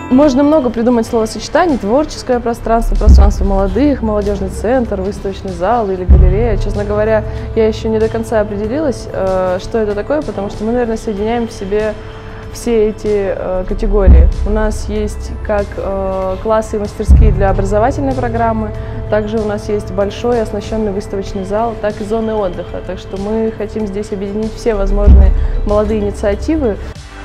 Можно много придумать словосочетаний: творческое пространство, пространство молодых, молодежный центр, выставочный зал или галерея. Честно говоря, я еще не до конца определилась, что это такое, потому что мы, наверное, соединяем в себе все эти категории. У нас есть как классы и мастерские для образовательной программы, также у нас есть большой оснащенный выставочный зал, так и зоны отдыха. Так что мы хотим здесь объединить все возможные молодые инициативы.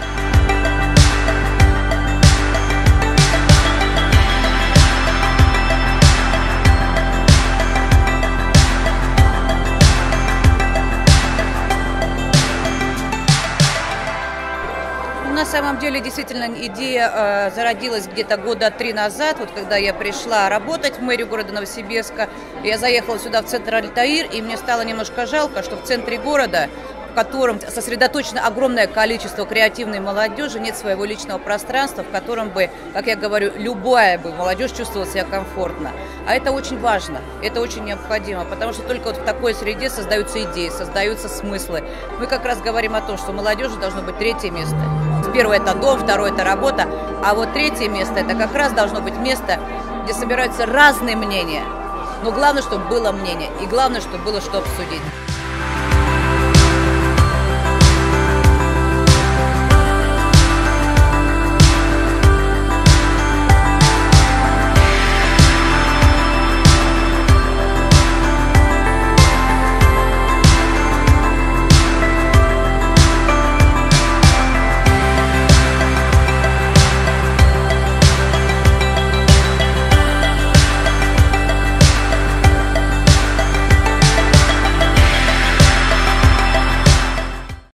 На самом деле, действительно, идея зародилась где-то года 3 назад, вот когда я пришла работать в мэрию города Новосибирска. Я заехала сюда, в центр Альтаир, и мне стало немножко жалко, что в центре города, в котором сосредоточено огромное количество креативной молодежи, нет своего личного пространства, в котором бы, как я говорю, любая бы молодежь чувствовала себя комфортно. А это очень важно, это очень необходимо, потому что только вот в такой среде создаются идеи, создаются смыслы. Мы как раз говорим о том, что молодежи должно быть третье место. Первое – это дом, второе – это работа, а вот третье место – это как раз должно быть место, где собираются разные мнения. Но главное, чтобы было мнение, и главное, чтобы было что обсудить.